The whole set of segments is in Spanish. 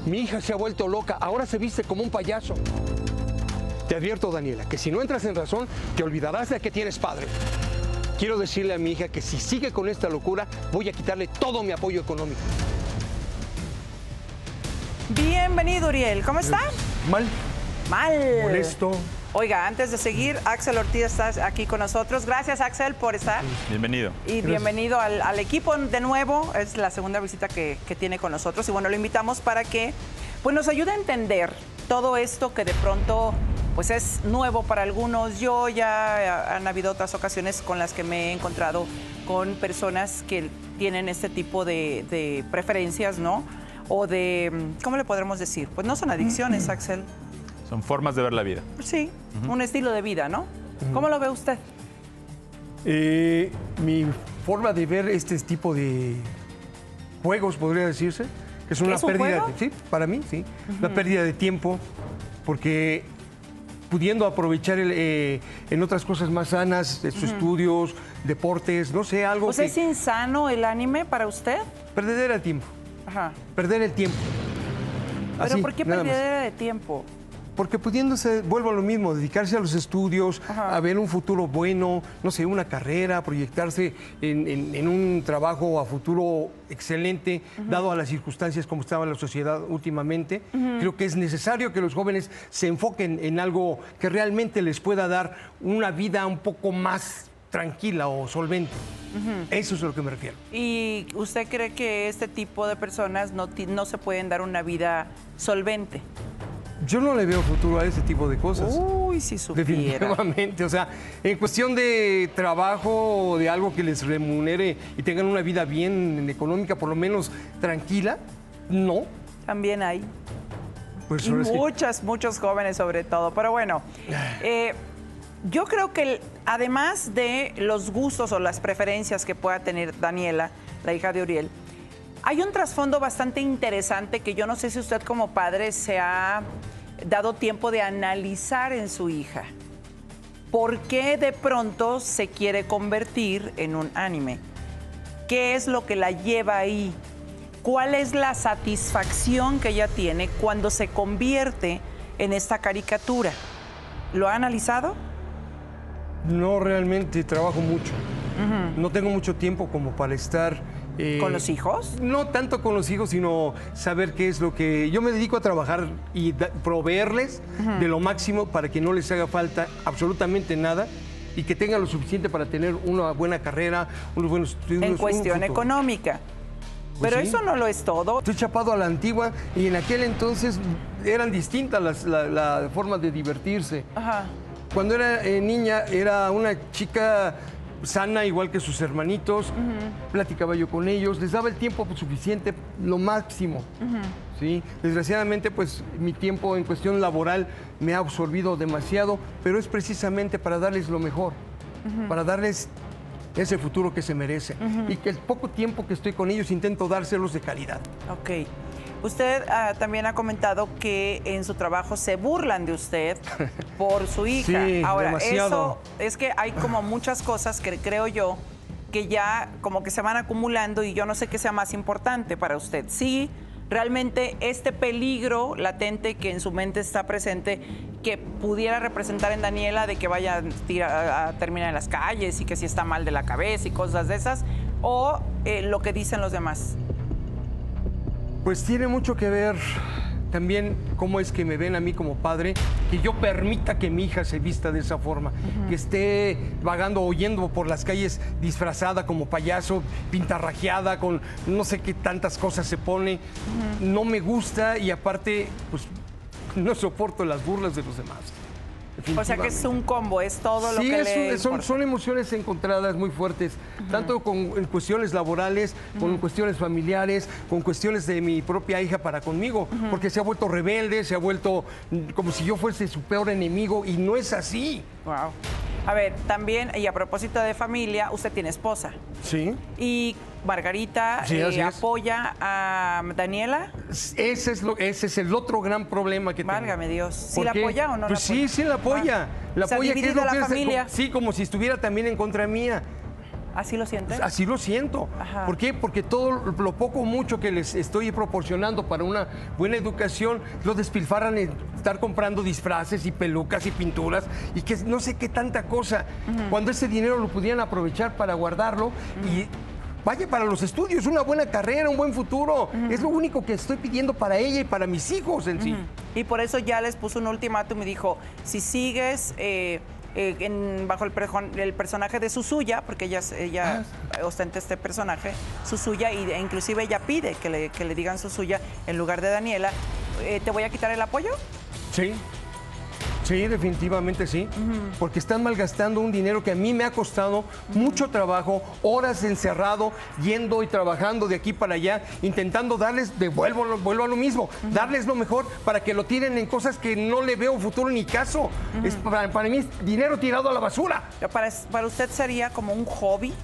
Mi hija se ha vuelto loca, ahora se viste como un payaso. Te advierto, Daniela, que si no entras en razón, te olvidarás de que tienes padre. Quiero decirle a mi hija que si sigue con esta locura, voy a quitarle todo mi apoyo económico. Bienvenido, Uriel. ¿Cómo está? Mal. Mal. Molesto. Oiga, antes de seguir, Axel Ortiz está aquí con nosotros. Gracias, Axel, por estar. Bienvenido. Y bienvenido al equipo de nuevo. Es la segunda visita que tiene con nosotros. Y bueno, lo invitamos para que pues, nos ayude a entender todo esto que de pronto pues, es nuevo para algunos. Yo ya han habido otras ocasiones con las que me he encontrado con personas que tienen este tipo de preferencias, ¿no? O de, ¿cómo le podremos decir? Pues no son adicciones, Axel. Son formas de ver la vida. Sí, un estilo de vida, ¿no? ¿Cómo lo ve usted? Mi forma de ver este tipo de juegos, podría decirse, que es una ¿Es un pérdida. juego? Sí, para mí, sí. Una pérdida de tiempo, porque pudiendo aprovechar en otras cosas más sanas, sus estudios, deportes, no sé, algo ¿Pues es insano el anime para usted? Perder el tiempo. Ajá. Perder el tiempo. ¿Pero Así, por qué nada más. perder de tiempo? Porque pudiéndose, vuelvo a lo mismo, dedicarse a los estudios, Ajá. a ver un futuro bueno, no sé, una carrera, proyectarse en un trabajo a futuro excelente, dado a las circunstancias como estaba la sociedad últimamente. Creo que es necesario que los jóvenes se enfoquen en algo que realmente les pueda dar una vida un poco más tranquila o solvente. Eso es a lo que me refiero. ¿Y usted cree que este tipo de personas no se pueden dar una vida solvente? Yo no le veo futuro a ese tipo de cosas. Uy, si supiera. Definitivamente, o sea, en cuestión de trabajo o de algo que les remunere y tengan una vida bien económica, por lo menos tranquila, no. También hay. Pues Y ahora sí. muchos jóvenes sobre todo. Pero bueno, yo creo que además de los gustos o las preferencias que pueda tener Daniela, la hija de Uriel, hay un trasfondo bastante interesante que yo no sé si usted como padre se ha dado tiempo de analizar en su hija. ¿Por qué de pronto se quiere convertir en un anime? ¿Qué es lo que la lleva ahí? ¿Cuál es la satisfacción que ella tiene cuando se convierte en esta caricatura? ¿Lo ha analizado? No, realmente trabajo mucho. No tengo mucho tiempo como para estar... ¿Con los hijos? No tanto con los hijos, sino saber qué es lo que... Yo me dedico a trabajar y proveerles de lo máximo para que no les haga falta absolutamente nada y que tengan lo suficiente para tener una buena carrera, unos buenos estudios. En cuestión económica. Pero sí. eso no lo es todo. Estoy chapado a la antigua y en aquel entonces eran distintas las formas de divertirse. Ajá. Cuando era niña era una chica sana, igual que sus hermanitos, platicaba yo con ellos, les daba el tiempo suficiente, lo máximo. ¿Sí? Desgraciadamente, pues mi tiempo en cuestión laboral me ha absorbido demasiado, pero es precisamente para darles lo mejor, para darles ese futuro que se merecen. Y que el poco tiempo que estoy con ellos intento dárselos de calidad. Ok. Usted también ha comentado que en su trabajo se burlan de usted por su hija. Sí, ahora, demasiado. eso es que hay como muchas cosas que creo yo que ya como que se van acumulando y yo no sé qué sea más importante para usted. Sí, realmente este peligro latente que en su mente está presente, que pudiera representar en Daniela de que vaya a terminar en las calles y que si está mal de la cabeza y cosas de esas, o lo que dicen los demás. Pues tiene mucho que ver también cómo es que me ven a mí como padre, que yo permita que mi hija se vista de esa forma, que esté vagando o yendo por las calles disfrazada como payaso, pintarrajeada, con no sé qué tantas cosas se pone. No me gusta y aparte, pues no soporto las burlas de los demás. O sea que es un combo, es todo lo Sí, que le son emociones encontradas muy fuertes, tanto en cuestiones laborales, con cuestiones familiares, con cuestiones de mi propia hija para conmigo, porque se ha vuelto rebelde, se ha vuelto como si yo fuese su peor enemigo y no es así. Wow. A ver, también, y a propósito de familia, usted tiene esposa. Sí. Y Margarita Sí, así es. apoya a Daniela. Ese es el otro gran problema que tengo. Válgame Dios. ¿Sí ¿Por la qué? apoya o no Pues la apoya? sí la apoya. La O sea, apoya, dividida la es? familia. Sí, como si estuviera también en contra mía. ¿Así lo sientes? Así lo siento. Ajá. ¿Por qué? Porque todo lo poco o mucho que les estoy proporcionando para una buena educación, lo despilfarran en estar comprando disfraces y pelucas y pinturas y que no sé qué tanta cosa. Cuando ese dinero lo pudieran aprovechar para guardarlo y vaya para los estudios, una buena carrera, un buen futuro. Es lo único que estoy pidiendo para ella y para mis hijos en sí. Y por eso ya les puso un ultimátum y dijo, si sigues bajo el personaje de Suzuya, porque ella ostenta este personaje, Suzuya, e inclusive ella pide que le digan Suzuya en lugar de Daniela, ¿te voy a quitar el apoyo? Sí. Sí, definitivamente sí, porque están malgastando un dinero que a mí me ha costado mucho trabajo, horas encerrado, yendo y trabajando de aquí para allá, intentando darles, vuelvo a lo mismo, darles lo mejor para que lo tiren en cosas que no le veo futuro ni caso. Es para mí es dinero tirado a la basura. ¿Para usted sería como un hobby?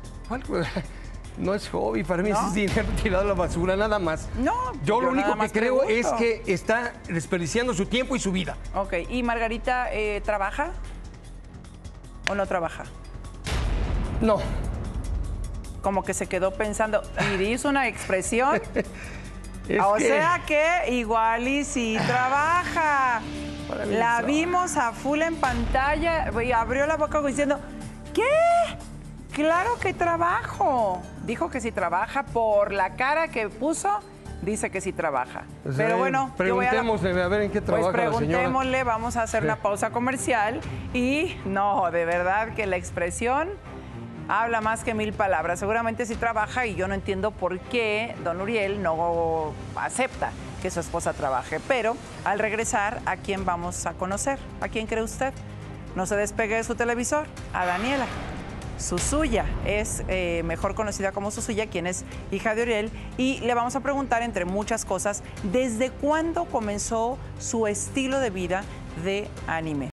No es hobby, para mí ¿No? es dinero tirado a la basura, nada más. No, yo lo único que creo pregunto. es que está desperdiciando su tiempo y su vida. Ok, ¿y Margarita trabaja o no trabaja? No. Como que se quedó pensando, y hizo una expresión. Es sea que igual y sí trabaja. La vimos a full en pantalla y abrió la boca diciendo, ¿qué? Claro que trabajo. Dijo que sí trabaja por la cara que puso. Dice que sí trabaja. O sea, Pero bueno, preguntémosle a ver en qué trabaja pues la señora. preguntémosle, vamos a hacer una pausa comercial y no, de verdad que la expresión habla más que 1000 palabras. Seguramente sí trabaja y yo no entiendo por qué don Uriel no acepta que su esposa trabaje. Pero al regresar, ¿a quién vamos a conocer? ¿A quién cree usted? No se despegue de su televisor. A Daniela. Suzuya es mejor conocida como Suzuya, quien es hija de Uriel, y le vamos a preguntar, entre muchas cosas, ¿desde cuándo comenzó su estilo de vida de anime?